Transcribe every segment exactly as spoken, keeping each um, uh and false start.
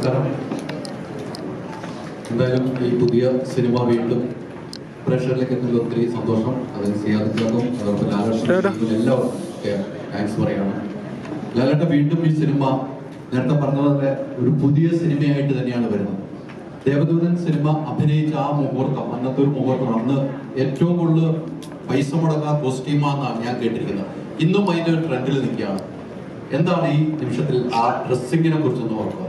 നമസ്കാരം. എന്തായാലും ഈ പുതിയ സിനിമ വീണ്ടും പ്രേക്ഷകരിലേക്ക് എത്തുന്നതിൽ ഒത്തിരി സന്തോഷം. അത് സിയാദിനും അതോടൊപ്പം ലാലേട്ടനും എല്ലാവർക്കും താങ്ക്സ് പറയാണ്. ലാലേട്ടൻ വീണ്ടും ഈ സിനിമ നേരത്തെ പറഞ്ഞതുപോലെ ഒരു പുതിയ സിനിമയായിട്ട് തന്നെയാണ് വരുന്നത്. ദേവദൂതൻ സിനിമ അഭിനയിച്ച ആ മുഹൂർത്തം, അന്നത്തെ ഒരു മുഹൂർത്തം, അന്ന് ഏറ്റവും കൂടുതൽ പൈസ മുടങ്ങാ കോസ്റ്റ്യൂമാന്നാണ് ഞാൻ കേട്ടിരിക്കുന്നത്. ഇന്നും അതിൻ്റെ ഒരു ട്രെൻഡിൽ നിൽക്കുകയാണ്. എന്താണ് ഈ നിമിഷത്തിൽ ആ ഡ്രസ്സിങ്ങിനെ കുറിച്ചൊന്ന് ഓർക്കുക?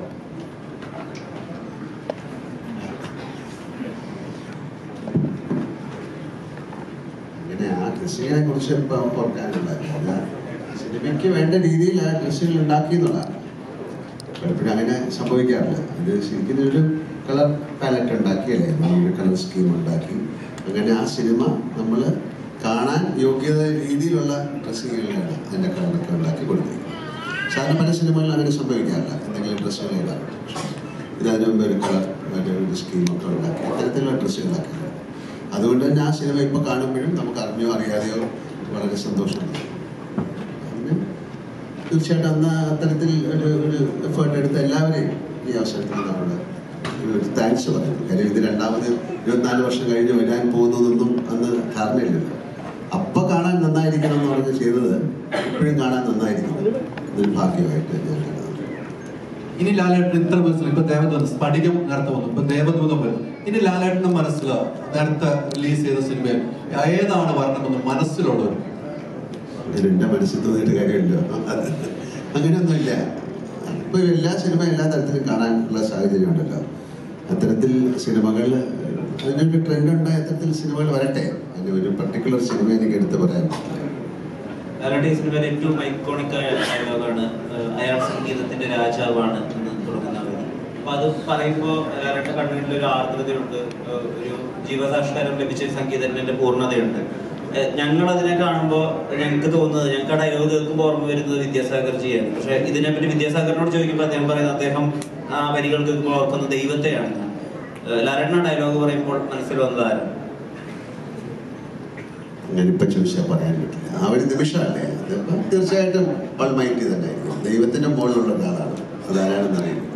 അങ്ങനെ ആ ഡ്രസ്സിങ്ങിനെ കുറിച്ച് ഇപ്പം ഓർക്കാനില്ല. സിനിമയ്ക്ക് വേണ്ട രീതിയിൽ ആ ഡ്രസ്സുകൾ ഉണ്ടാക്കി എന്നുള്ളതാണ്. പലപ്പോഴും അങ്ങനെ സംഭവിക്കാറില്ല. ഇത് ശരിക്കും ഒരു കളർ പാലറ്റ് ഉണ്ടാക്കിയല്ലേ, നമ്മളൊരു കളർ സ്കീം ഉണ്ടാക്കി അങ്ങനെ ആ സിനിമ നമ്മൾ കാണാൻ യോഗ്യത രീതിയിലുള്ള ഡ്രസ്സിങ്ങുകളാണ് അതിൻ്റെ കളറൊക്കെ ഉണ്ടാക്കി കൊടുത്തിരിക്കുന്നത്. സാധാരണ പല സിനിമകളിൽ അങ്ങനെ സംഭവിക്കാറില്ല. എന്തെങ്കിലും ഡ്രസ്സുകൾ ഇടാറുണ്ട്. ഇത് അതിന് മുമ്പ് ഒരു കളർ ഒരു സ്കീമൊക്കെ ഉണ്ടാക്കി അത്തരത്തിലുള്ള ഡ്രസ്സുകളാക്കി. അതുകൊണ്ട് തന്നെ ആ സിനിമ ഇപ്പോൾ കാണുമ്പോഴും നമുക്ക് അറിഞ്ഞോ അറിയാതെയോ വളരെ സന്തോഷമുണ്ട്. അതിന് തീർച്ചയായിട്ടും അന്ന് അത്തരത്തിൽ ഒരു ഒരു എഫേർട്ട് എടുത്ത എല്ലാവരെയും ഈ അവസരത്തിൽ നമ്മൾ ഒരു താങ്ക്സ് പറയുന്നു. കാര്യം ഇത് രണ്ടാമത് ഇരുപത്തിനാല് വർഷം കഴിഞ്ഞ് വരാൻ പോകുന്നതൊന്നും അന്ന് ധാരണയില്ലല്ലോ. അപ്പം കാണാൻ നന്നായിരിക്കണം എന്ന് പറഞ്ഞ് ചെയ്തത് ഇപ്പോഴും കാണാൻ നന്നായിരിക്കുന്നത് ഒരു ഭാഗ്യമായിട്ട് ഞാൻ കാണുന്നത്. ഇനി ലാലേട്ടൻ ഇത്ര മനസ്സിൽ ഇപ്പൊ ദേവദൂതം സ്ഫടികം നേരത്തെ വന്നു, ഇപ്പൊ ദേവദൂതം വരും. ഇനി ലാലേട്ടന്റെ മനസ്സിൽ നേരത്തെ റിലീസ് ചെയ്ത സിനിമയിൽ ഏതാണ് വരണമെന്ന് മനസ്സിലുള്ളത്? എന്റെ മനസ്സിൽ തോന്നിയിട്ട് കാര്യമില്ല. അങ്ങനെയൊന്നുമില്ല. ഇപ്പൊ എല്ലാ സിനിമ എല്ലാ തരത്തിലും കാണാനുള്ള സാഹചര്യം ഉണ്ടല്ലോ. അത്തരത്തിൽ സിനിമകൾ അതിനൊരു ട്രെൻഡ് ഉണ്ടായ അത്തരത്തിൽ സിനിമകൾ വരട്ടെ. അതിന് ഒരു പർട്ടിക്കുലർ സിനിമ എനിക്ക് എടുത്ത് പറയാൻ പറ്റില്ല. ലാലേട്ടൻ ഈ സിനിമയിൽ ഏറ്റവും ഐക്കോണിക്കായ ഡയലോഗാണ് അയാൾ സംഗീതത്തിന്റെ രാജാവാണ് എന്ന് തുടങ്ങുന്നത്. അപ്പൊ അത് പറയുമ്പോൾ ലാലേട്ടൻ കണ്ണൂരിൽ ഒരു ആർദ്രതയുണ്ട്, ഒരു ജീവസാക്ഷാത്കാരം ലഭിച്ച സംഗീതത്തിന്റെ പൂർണ്ണതയുണ്ട്. ഞങ്ങൾ അതിനെ കാണുമ്പോൾ ഞങ്ങൾക്ക് തോന്നുന്നത്, ഞങ്ങൾക്ക് ആ ഡയലോഗ് കേൾക്കുമ്പോൾ ഓർമ്മ വരുന്നത് വിദ്യാസാഗർജിയാണ്. പക്ഷെ ഇതിനെപ്പറ്റി വിദ്യാസാഗറിനോട് ചോദിക്കുമ്പോൾ അദ്ദേഹം പറയുന്നത് അദ്ദേഹം ആ വരികൾ കേൾക്കുമ്പോൾ ഓർക്കുന്നത് ദൈവത്തെയാണ്. ലാലേട്ടൻ ഡയലോഗ് പറയുമ്പോൾ മനസ്സിൽ വന്നതാരും ഞാനിപ്പോൾ ചോദിച്ചാൽ പറയാൻ പറ്റില്ല. ആ ഒരു നിമിഷമല്ലേ അതിപ്പം തീർച്ചയായിട്ടും ഓൾമൈറ്റി തന്നെ ആയിരിക്കും. ദൈവത്തിന്റെ മുകളിലുള്ള ഒരാളാണ്. അതാരാണെന്ന് അറിയില്ല.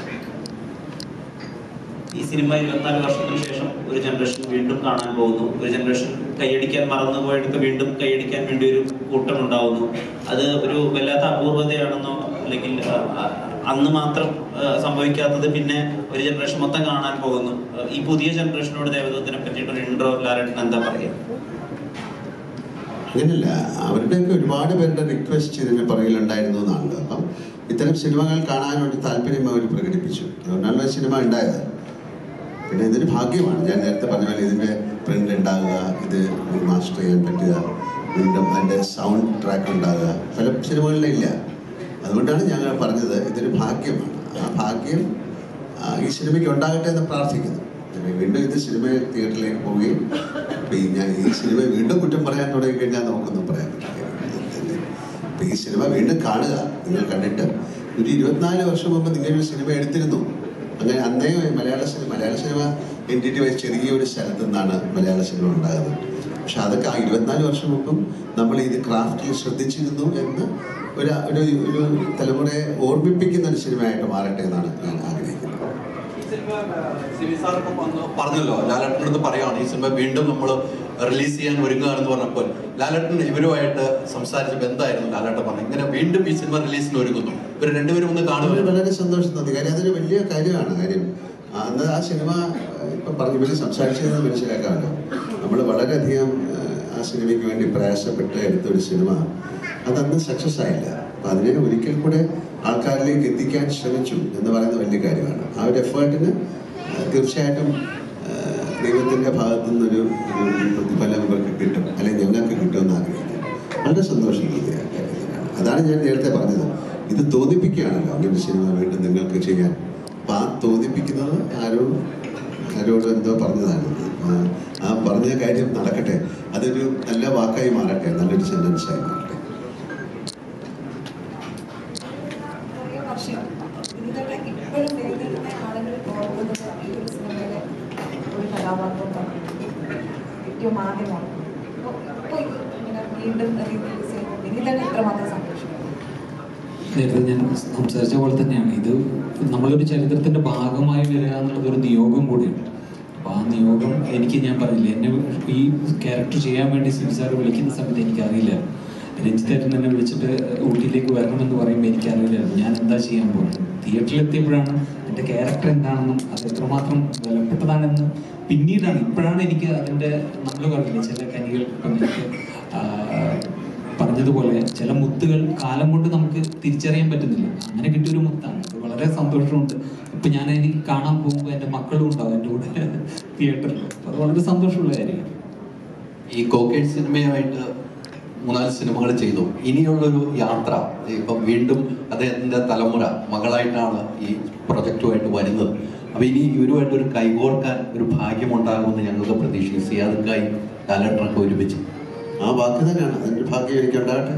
ഈ സിനിമ ഇരുപത്തിനാല് വർഷത്തിന് ശേഷം ഒരു ജനറേഷൻ വീണ്ടും കാണാൻ പോകുന്നു. ഒരു ജനറേഷൻ കൈയടിക്കാൻ മറന്നുപോയെടുത്ത് വീണ്ടും കൈയടിക്കാൻ വേണ്ടി ഒരു കൂട്ടം ഉണ്ടാവുന്നു. അത് ഒരു വല്ലാത്ത അപൂർവതയാണെന്നോ അല്ലെങ്കിൽ അന്ന് മാത്രം സംഭവിക്കാത്തത് പിന്നെ ഒരു ജനറേഷൻ മൊത്തം കാണാൻ പോകുന്നു. ഈ പുതിയ ജനറേഷനോട് ദേവദൂതനെ പറ്റിയിട്ടൊരു ഇൻട്രോ ലാലേട്ടൻ എന്താ പറയുക? അങ്ങനെയല്ല, അവരുടെയൊക്കെ ഒരുപാട് പേരുടെ റിക്വസ്റ്റ് ഇതിന് പുറകിലുണ്ടായിരുന്നു എന്നാണല്ലോ. അപ്പം ഇത്തരം സിനിമകൾ കാണാനൊരു താല്പര്യം അവർ പ്രകടിപ്പിച്ചു. അതുകൊണ്ടാണല്ലോ സിനിമ ഉണ്ടായത്. പിന്നെ ഇതൊരു ഭാഗ്യമാണ്. ഞാൻ നേരത്തെ പറഞ്ഞ പോലെ ഇതിൻ്റെ പ്രിന്റ് ഉണ്ടാകുക, ഇത് മാസ്റ്റർ ചെയ്യാൻ പറ്റുക, വീണ്ടും അതിൻ്റെ സൗണ്ട് ട്രാക്ക് ഉണ്ടാകുക, പല സിനിമകളിലും ഇല്ല. അതുകൊണ്ടാണ് ഞങ്ങൾ പറഞ്ഞത് ഇതൊരു ഭാഗ്യമാണ്. ആ ഭാഗ്യം ഈ സിനിമയ്ക്ക് ഉണ്ടാകട്ടെ എന്ന് പ്രാർത്ഥിക്കുന്നു. വീണ്ടും ഇത് സിനിമ തിയേറ്ററിലേക്ക് പോവുകയും ഞാൻ ഈ സിനിമ വീണ്ടും കുറ്റം പറയാൻ തുടങ്ങി കഴിഞ്ഞാൽ നമുക്കൊന്നും പറയാൻ പറ്റില്ല. അപ്പം ഈ സിനിമ വീണ്ടും കാണുക. നിങ്ങൾ കണ്ടിട്ട് ഒരു ഇരുപത്തിനാല് വർഷം മുമ്പ് നിങ്ങളൊരു സിനിമ എടുത്തിരുന്നു. അങ്ങനെ അന്നേ മലയാള സിനിമ മലയാള സിനിമ എൻറ്റിറ്റി വൈസ് ചെറിയൊരു സ്ഥലത്തു നിന്നാണ് മലയാള സിനിമ ഉണ്ടാകുന്നത്. പക്ഷെ അതൊക്കെ ആ ഇരുപത്തിനാല് വർഷം മുമ്പും നമ്മൾ ഇത് ക്രാഫ്റ്റിൽ ശ്രദ്ധിച്ചിരുന്നു എന്ന് ഒരു ഒരു ഒരു തലമുറയെ ഓർമ്മിപ്പിക്കുന്ന ഒരു സിനിമയായിട്ട് മാറട്ടെ എന്നാണ് ഞാൻ ആഗ്രഹിക്കുന്നത്. പറഞ്ഞല്ലോ, ലാലേട്ടനടുത്ത് പറയുകയാണ് ഈ സിനിമ വീണ്ടും നമ്മൾ റിലീസ് ചെയ്യാൻ ഒരുങ്ങുകയാണെന്ന് പറഞ്ഞപ്പോൾ ലാലേട്ടൻ ഇവരുമായിട്ട് സംസാരിച്ചപ്പോൾ എന്തായിരുന്നു ലാലേട്ടൻ പറഞ്ഞു ഇങ്ങനെ വീണ്ടും ഈ സിനിമ റിലീസിന് ഒരുങ്ങുന്നു, ഇവർ രണ്ടുപേരും ഒന്ന് കാണുമ്പോൾ വളരെ സന്തോഷം തോന്നി. കാര്യം അതൊരു വലിയ കാര്യമാണ്. കാര്യം അന്ന് ആ സിനിമ ഇപ്പം പറഞ്ഞു ഇവർ സംസാരിച്ചതെന്ന് മനസ്സിലാക്കാമല്ലോ. നമ്മൾ വളരെയധികം ആ സിനിമയ്ക്ക് വേണ്ടി പ്രയാസപ്പെട്ട് എടുത്തൊരു സിനിമ അതന്ന് സക്സസ് ആയില്ല. അപ്പം അതിനെ ഒരിക്കൽ കൂടെ ആൾക്കാരിലേക്ക് എത്തിക്കാൻ ശ്രമിച്ചു എന്ന് പറയുന്നത് വലിയ കാര്യമാണ്. ആ ഒരു എഫേർട്ടിന് തീർച്ചയായിട്ടും ദൈവത്തിൻ്റെ ഭാഗത്തു നിന്നൊരു ഒരു പ്രതിഫലം ഇവർക്ക് കിട്ടും, അല്ലെങ്കിൽ ഞങ്ങൾക്ക് കിട്ടുമെന്ന് ആഗ്രഹിക്കുന്നു. വളരെ സന്തോഷം തോന്നിയ കാര്യത്തിലാണ്. അതാണ് ഞാൻ നേരത്തെ പറഞ്ഞത്. ഇത് തോന്നിപ്പിക്കുകയാണല്ലോ അങ്ങനെ സിനിമ വീണ്ടും നിങ്ങൾക്ക് ചെയ്യാൻ. അപ്പം ആ തോന്നിപ്പിക്കുന്നത് ആരോ ആരോട് എന്തോ പറഞ്ഞതാണ്. ആ പറഞ്ഞ കാര്യം നടക്കട്ടെ, അതൊരു നല്ല വാക്കായി മാറട്ടെ, നല്ലൊരു സെൻറ്റൻസായി മാറട്ടെ. നേരത്തെ ഞാൻ സംസാരിച്ച പോലെ തന്നെയാണ് ഇത് നമ്മളൊരു ചരിത്രത്തിൻ്റെ ഭാഗമായി വരിക എന്നുള്ളത് ഒരു നിയോഗം കൂടിയാണ്. അപ്പോൾ ആ നിയോഗം എനിക്ക് ഞാൻ പറഞ്ഞില്ല, എന്നെ ഈ ക്യാരക്ടർ ചെയ്യാൻ വേണ്ടി സിബി സാർ വിളിക്കുന്ന സമയത്ത് എനിക്കറിയില്ല. രഞ്ജിത്തേട്ടൻ എന്നെ വിളിച്ചിട്ട് ഊട്ടിയിലേക്ക് വരണമെന്ന് പറയുമ്പോൾ എനിക്കറിയില്ല ഞാൻ എന്താ ചെയ്യാൻ പോകുന്നത്. തിയേറ്ററിലെത്തിയപ്പോഴാണ് എൻ്റെ ക്യാരക്ടർ എന്താണെന്നും അത് എത്രമാത്രം വിലപ്പെട്ടതാണെന്നും പിന്നീടാണ് ഇപ്പോഴാണ് എനിക്ക് അതിൻ്റെ നമ്മൾ പറഞ്ഞില്ല ചില കനികൾ ഇപ്പം എനിക്ക് പറഞ്ഞതുപോലെ ചില മുത്തുകൾ കാലം കൊണ്ട് നമുക്ക് തിരിച്ചറിയാൻ പറ്റുന്നില്ല. അങ്ങനെ കിട്ടിയൊരു മുത്താണ്, അത് വളരെ സന്തോഷമുണ്ട്. ഇപ്പം ഞാൻ എനിക്ക് കാണാൻ പോകുമ്പോൾ എൻ്റെ മക്കളും ഉണ്ടാവും എൻ്റെ കൂടെ തിയേറ്ററിൽ. അത് വളരെ സന്തോഷമുള്ള കാര്യമാണ്. ഈ കോക്കേഡ് സിനിമയായിട്ട് മൂന്നാല് സിനിമകൾ ചെയ്തു. ഇനിയുള്ളൊരു യാത്ര ഇപ്പം വീണ്ടും അദ്ദേഹത്തിൻ്റെ തലമുറ മകളായിട്ടാണ് ഈ പ്രൊജക്റ്റുമായിട്ട് വരുന്നത്. അപ്പം ഇനി ഇവരുമായിട്ട് ഒരു കൈകോർക്കാൻ ഒരു ഭാഗ്യമുണ്ടാകുമെന്ന് ഞങ്ങൾക്ക് പ്രതീക്ഷിക്കും. സിയാദുക്കായി ലാലേട്ടനൊക്കെ ഒരുമിച്ച് ആ വാക്ക് തന്നെയാണ്, അതിൻ്റെ ഭാഗ്യം എനിക്കുണ്ടാകട്ടെ.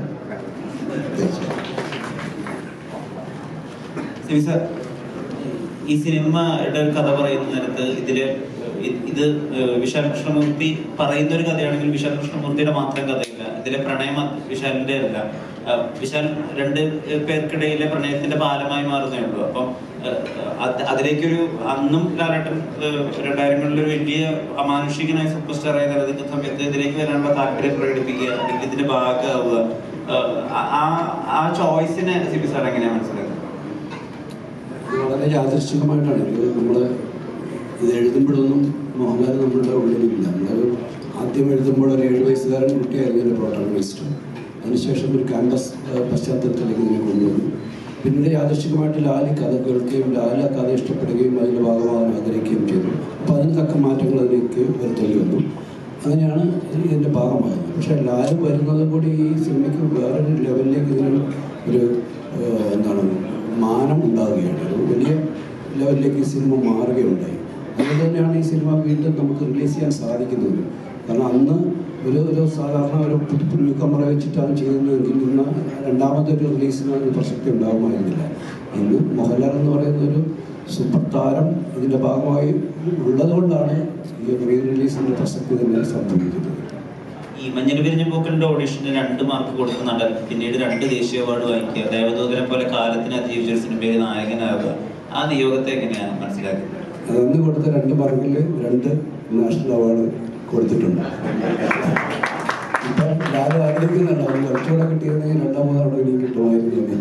സിബി സാർ, ഈ സിനിമയുടെ ഒരു കഥ പറയുന്ന നേരത്ത് ഇതില് ഇത് വിശാൽ കൃഷ്ണമൂർത്തി പറയുന്ന ഒരു കഥയാണെങ്കിൽ വിശാൽ കൃഷ്ണമൂർത്തിയുടെ മാത്രം കഥയില്ല, ഇതിലെ പ്രണയം വിശാലിന്റെ അല്ല. വിശാൽ രണ്ട് പേർക്കിടയിലെ പ്രണയത്തിന്റെ പാലമായി മാറുന്നേ ഉള്ളൂ. അപ്പം അതിലേക്കൊരു അന്നും ലാലേട്ടൻ രണ്ടായിരങ്ങളിലൊരു വലിയ അമാനുഷികനായ സൂപ്പർ സ്റ്റാർ ആയി നിലനിൽക്കുന്ന സമയത്ത് ഇതിലേക്ക് വരാനുള്ള താല്പര്യം പ്രകടിപ്പിക്കുക, അല്ലെങ്കിൽ ഇതിന്റെ ഭാഗമാവുക, ആ ആ ചോയ്സിനെ സിബി സാർ എങ്ങനെയാണ് മനസ്സിലാക്കുന്നത്? വളരെ യാദൃശ്ചികമായിട്ടാണ് ഇത്. നമ്മൾ ഇത് എഴുതുമ്പോഴൊന്നും മോഹൻലാൽ നമ്മളുടെ ഉള്ളിലില്ല. നമ്മൾ ആദ്യം എഴുതുമ്പോൾ ഒരു ഏഴ് വയസ്സുകാരൻ കുട്ടിയായിരുന്നു എൻ്റെ പ്രോട്ടോണിസ്റ്റ്. അതിനുശേഷം ഒരു ക്യാമ്പസ് പശ്ചാത്തലത്തിലേക്ക് ഇതിനെ കൊണ്ടുവന്നു. പിന്നീട് യാദൃശ്ചികമായിട്ട് ലാല് കഥ കേൾക്കുകയും ലാല് കഥ ഇഷ്ടപ്പെടുകയും അതിൻ്റെ ഭാഗമാകാൻ ആഗ്രഹിക്കുകയും ചെയ്തു. അപ്പോൾ അതിന് തക്ക മാറ്റങ്ങൾ അതിലേക്ക് വരുത്തേണ്ടി വന്നു. അങ്ങനെയാണ് ഇതിൻ്റെ ഭാഗമായത്. പക്ഷേ ലാല് വരുന്നതും കൂടി ഈ സിനിമയ്ക്ക് വേറൊരു ലെവലിലേക്ക് ഇതിന് ഒരു എന്താണ് മാനം ഉണ്ടാവുകയാണ്. ഒരു വലിയ ലെവലിലേക്ക് ഈ സിനിമ മാറുകയുണ്ടായി. അതുകൊണ്ട് തന്നെയാണ് ഈ സിനിമ വീണ്ടും നമുക്ക് റിലീസ് ചെയ്യാൻ സാധിക്കുന്നത്. കാരണം അന്ന് ഒരു ഒരു സാധാരണ ഒരു പുതു ക്യാമറ വെച്ചിട്ടാണ് ചെയ്യുന്നതെങ്കിൽ ഇന്ന് രണ്ടാമത്തെ ഒരു റിലീസിന് ഒരു പ്രസക്തി ഉണ്ടാകുമായിരുന്നില്ല. ഇന്ന് മോഹൻലാൽ എന്ന് പറയുന്ന ഒരു സൂപ്പർ താരം ഇതിൻ്റെ ഭാഗമായി ഉള്ളതുകൊണ്ടാണ് ഈ റീ റിലീസിൻ്റെ പ്രസക്തി തന്നെ സംഭവിക്കുന്നത്. ഈ മഞ്ഞൾ വിരിഞ്ഞ പൂക്കളുടെ ഓഡിഷന് രണ്ട് മാർക്ക് കൊടുത്ത നടൻ പിന്നീട് രണ്ട് ദേശീയ അവാർഡ് വാങ്ങിക്കുക, ദേവദൂതനെ പോലെ കാലത്തിന് അതിജീവിച്ച സിനിമയിൽ നായകനാവുക, ആ നിയോഗത്തെ എങ്ങനെയാണ് മനസ്സിലാക്കുന്നത്? അന്ന് കൊടുത്ത രണ്ട് മാർക്കിൽ രണ്ട് നാഷണൽ അവാർഡ് കൊടുത്തിട്ടുണ്ട്. ഇപ്പം ലാല് ആഗ്രഹിക്കുന്നുണ്ട് അത് കുറച്ചുകൂടെ കിട്ടിയിരുന്നെങ്കിൽ രണ്ടാം മൂന്നാം അവിടെ എനിക്ക് കിട്ടുമായിരുന്നു.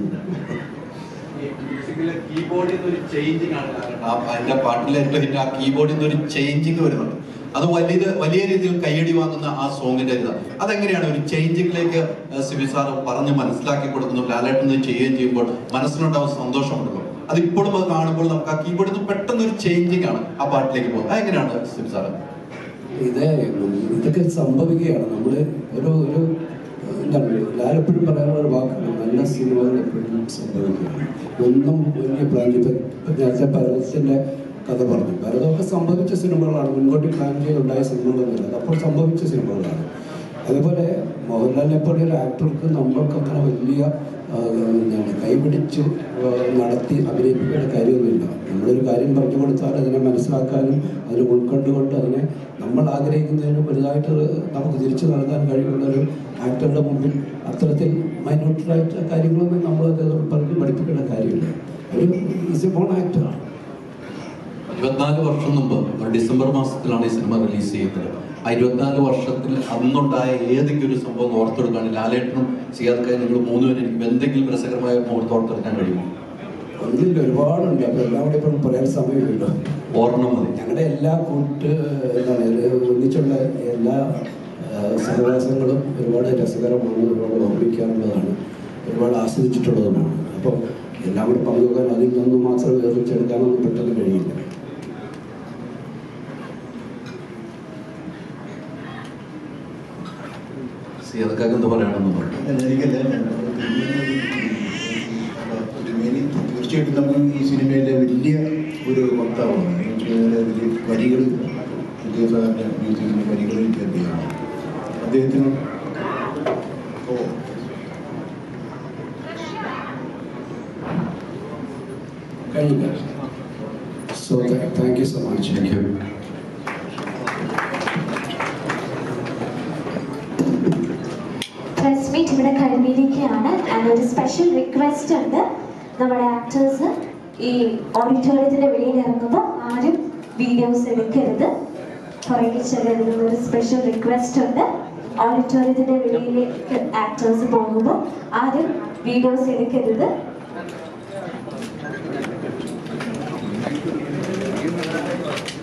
അതിന്റെ പാട്ടിലെ ആ കീബോർഡിൽ നിന്ന് ഒരു ചേഞ്ചിങ് വരുന്നുണ്ട്. അത് വലിയ വലിയ രീതിയിൽ കയ്യടി വാങ്ങുന്ന ആ സോങ്ങിന്റെ ഇത് അതെങ്ങനെയാണ് ഒരു ചേഞ്ചിങ്ങിലേക്ക് സിബി സാർ പറഞ്ഞ് മനസ്സിലാക്കി കൊടുക്കുന്നു. ലാലേട്ടൻ ചെയ്യുകയും ചെയ്യുമ്പോൾ മനസ്സിനുണ്ടാവുന്ന സന്തോഷമുണ്ടല്ലോ, അതിപ്പോഴും അത് കാണുമ്പോൾ നമുക്ക് ആ കീബോർഡിൽ നിന്ന് പെട്ടെന്ന് ഒരു ചേഞ്ചിങ് ആണ് ആ പാട്ടിലേക്ക് പോകുന്നത്. അതെങ്ങനെയാണ് സിബി സാർ? ഇത് ഇതൊക്കെ സംഭവിക്കുകയാണ്. നമ്മൾ ഒരു ഒരു എന്താണ് ലാലെപ്പോഴും പറയാനുള്ള ഒരു വാക്കാണ്, നല്ല സിനിമകൾ എപ്പോഴും സംഭവിക്കുകയാണ്. ഒന്നും വലിയ പ്ലാൻ ഇപ്പം നേരത്തെ ഭരതത്തിൻ്റെ കഥ പറഞ്ഞു. ഭരതമൊക്കെ സംഭവിച്ച സിനിമകളാണ്, മുൻകൂട്ടി പ്ലാൻ ചെയ്തുണ്ടായ സിനിമകളൊന്നുമില്ല, അതപ്പോൾ സംഭവിച്ച സിനിമകളാണ്. അതുപോലെ മോഹൻലാലിനെ പോലെ ഒരു ആക്ടർക്ക് നമ്മൾക്കൊക്കെ വലിയ എന്താണ് കൈപിടിച്ച് നടത്തി അഭിനയിപ്പിക്കേണ്ട കാര്യമൊന്നുമില്ല. നമ്മളൊരു കാര്യം പറഞ്ഞു കൊടുത്താൽ അതിനെ മനസ്സിലാക്കാനും അതിനെ ഉൾക്കൊണ്ടുകൊണ്ട് അതിനെ നമ്മൾ ആഗ്രഹിക്കുന്നതിന് വലുതായിട്ട് നമുക്ക് തിരിച്ചു നൽകാൻ കഴിവുള്ളൊരു ആക്ടറുടെ മുമ്പിൽ അത്തരത്തിൽ മൈന്യൂട്ടായിട്ട് കാര്യങ്ങളൊന്നും നമ്മളത് പറഞ്ഞ് പഠിപ്പിക്കേണ്ട കാര്യമില്ല. ഒരു ഈസ് എ ബോൺ ആക്ടറാണ്. ഇരുപത്തിനാല് വർഷം മുമ്പ് ഡിസംബർ മാസത്തിലാണ് ഈ സിനിമ റിലീസ് ചെയ്യുന്നത്. ആ ഇരുപത്തിനാല് വർഷത്തിൽ അന്നുണ്ടായ ഏതെങ്കിലും ഒരു സംഭവം ഓർത്തെടുക്കാൻ ലാലേട്ടനും സിയാദുക്കായി നിങ്ങൾ മൂന്നുപേരും എനിക്ക് എന്തെങ്കിലും രസകരമായ മുഹൂർത്തം ഓർത്തെടുക്കാൻ കഴിയുമോ? ഒന്നില്ല, ഒരുപാടുണ്ട്. അപ്പോൾ എല്ലാം കൂടെ ഇപ്പം പറയാൻ സമയമില്ലല്ലോ. ഓർമ്മ മതി. ഞങ്ങളുടെ എല്ലാ കൂട്ട് എന്താണ് ഒന്നിച്ചുള്ള എല്ലാ സഹവാസങ്ങളും ഒരുപാട് രസകരമാണ്, ഒരുപാട് ഓർമ്മിക്കാനുള്ളതാണ്, ഒരുപാട് ആസ്വദിച്ചിട്ടുള്ളതുമാണ്. അപ്പം എല്ലാം കൂടെ പങ്കുവെക്കാൻ അതിൽ നിന്നും മാത്രം വേർതിരിച്ചെടുക്കാനൊന്നും പെട്ടെന്ന് കഴിയില്ല. സിയാദുക്കാക്ക് എന്ത് പറയാണെന്ന് പറഞ്ഞു. തീർച്ചയായിട്ടും നമ്മൾ ഈ സിനിമയിലെ വലിയ ഒരു വക്താവാണ്. വലിയ വരികൾ വിദ്യാസാറിൻ്റെ മ്യൂസിക്കിൻ്റെ വരികളിൽ ചേർക്കുകയാണ് അദ്ദേഹത്തിന്. കഴിഞ്ഞില്ല. So thank you so much. Thank you. That's me. Unit ഇവിടെ കഴിഞ്ഞിരിക്കുകയാണ്. ആൻഡ് ഒരു സ്പെഷ്യൽ റിക്വസ്റ്റ് ഉണ്ട്. നമ്മുടെ ആക്ടേഴ്സ് ഈ ഓഡിറ്റോറിയത്തിന്റെ വെളിയിൽ ഇറങ്ങുമ്പോൾ ആരും വീഡിയോസ് എടുക്കരുത്, പുറകെ ചെല്ലരുത്. ഒരു സ്പെഷ്യൽ റിക്വസ്റ്റ് ഉണ്ട്. ഓഡിറ്റോറിയത്തിന്റെ വെളിയിലേക്ക് ആക്ടേഴ്സ് പോകുമ്പോൾ ആരും വീഡിയോസ് എടുക്കരുത്. Thank you.